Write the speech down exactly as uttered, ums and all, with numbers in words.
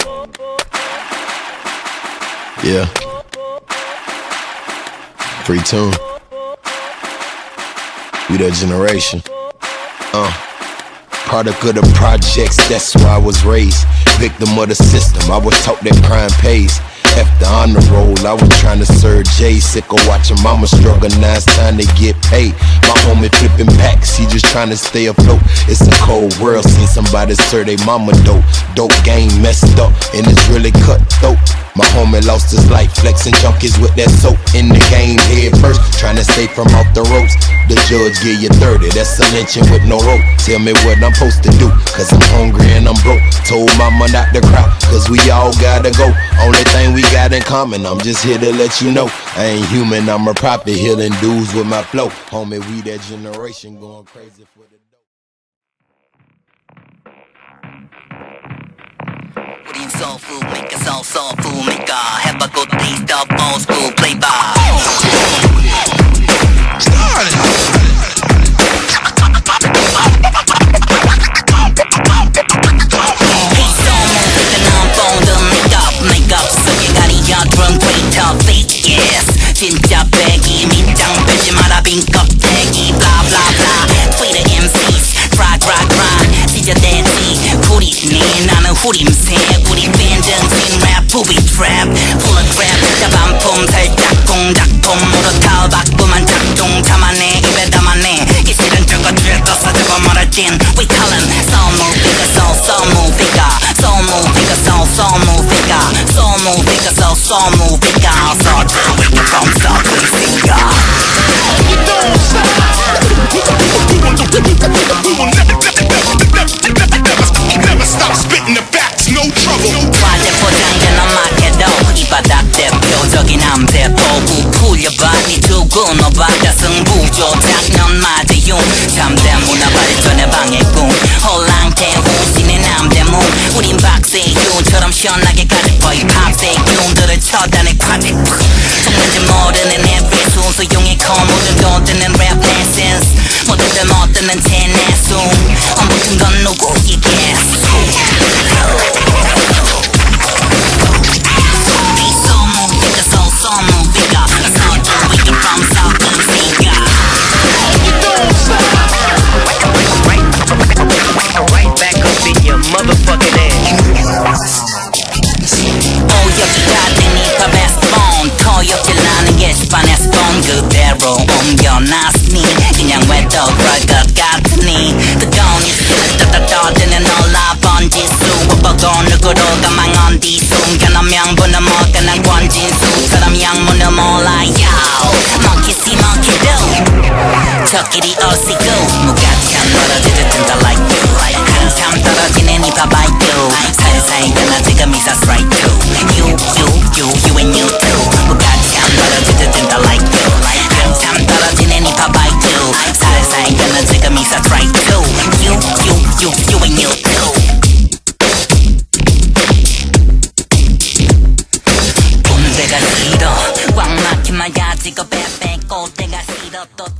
Yeah. Free tune. We that generation. Uh. Product of the projects, that's where I was raised. Victim of the system, I was taught that crime pays. After honor roll, I was trying to serve Jay. Sick of watching mama struggle, now it's time to get paid. My homie flipping packs, he just trying to stay afloat. It's a cold world, seen somebody serve they mama dope. Dope game messed up, and it's really cutthroat. My homie lost his life, flexing junkies with that soap. In the game head first, trying to stay from off the ropes. The judge give you thirty, that's a lynching with no rope. Tell me what I'm supposed to do, cause I'm hungry and I'm broke. Told mama not to cry, cause we all gotta go. Only thing we got in common, I'm just here to let you know I ain't human, I'm a prophet, healing dudes with my flow. Homie, we that generation going crazy for the dope. 우린 soulful, make us all soulful, make us have a good taste of old school flavor. Start it! 진짜 배기 밑장 빼지 마라 빈 껍데기 blah blah blah Twitter 엠시's rock rock rock 찢어대지 후리네 나는 후림새 우리 밴드는 랩 부비 트랩 full of crap 자반품 살짝 공작품 모두 탈바꿈한 작동 참아내 입에 담아내 이 실은 저거 들떠서 저거 말할진 we call him soul move figure soul soul move figure soul move figure soul soul move figure soul move figure soul soul move figure so true we can from South we figure we don't stop we will never never stop spitting the facts no trouble 과제 포장된 엄마께도 이 바닥 대표적인 남대포 부풀려봐 니 두고 너 바다 승부조 작년 맞이용 참된 문화 발전의 방해꾼 홀랑태 우신의 남대문 우린 박세윤처럼 시원하게 가득 보이 팝세 기운들을 쳐다내 과제 속는지 모르는 앱의 순수용의 코 모든 도드는 랩 레슨스 모두들 못 듣는 제 내숭 엄붙은 건 누구이게 그대로 옮겨놨으니 그냥 왜또 그럴 것 같으니 뜨거운 이스키는 떠떠떠드는 올라본 지수 보고 누구로가 망한 뒤 숨겨놓은 명분은 뭐가 난 권진수처럼 양문을 몰라요 먹히시 먹히도 저끼리 오시고 무가치한 멀어지듯 든다 like you 한참 떨어지는 이 바바이도 살살 끝나 지금 이 사스 right too You, you, you, you and you too 무가치한 멀어지듯 든다 like you 한참 떨어지는 이 바바이도 살살 끝나 지금 이 사스 right too You, you, you, you and you too 본때가 싫어 꽉 막힌 말 가지고 빼빼 꼴때가 싫어 또